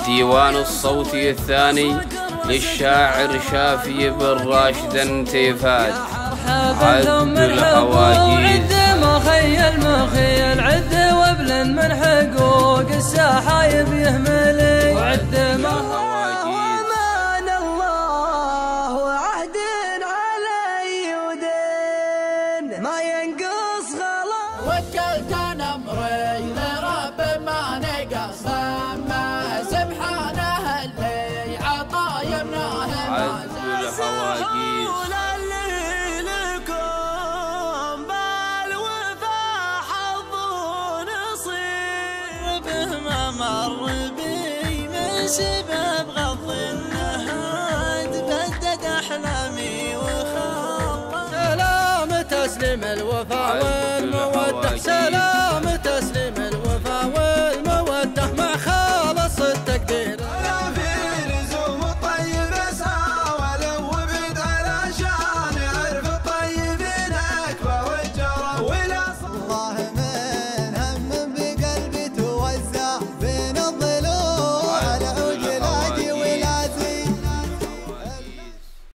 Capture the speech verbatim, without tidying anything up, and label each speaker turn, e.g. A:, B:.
A: الديوان الصوتي الثاني للشاعر شافي بن راشد انتيفاد. عد الحواجيز
B: مخيل مخيل عد وابل من حقوق السحايب يهملي وعد
C: امان الله وعهد علي ودين ما ينقص غلا.
D: وكلت انا امري لرب ما نقص ما سبحانه اللي عطا يمناه.
A: عد الحواجيز
B: مر بي من سبا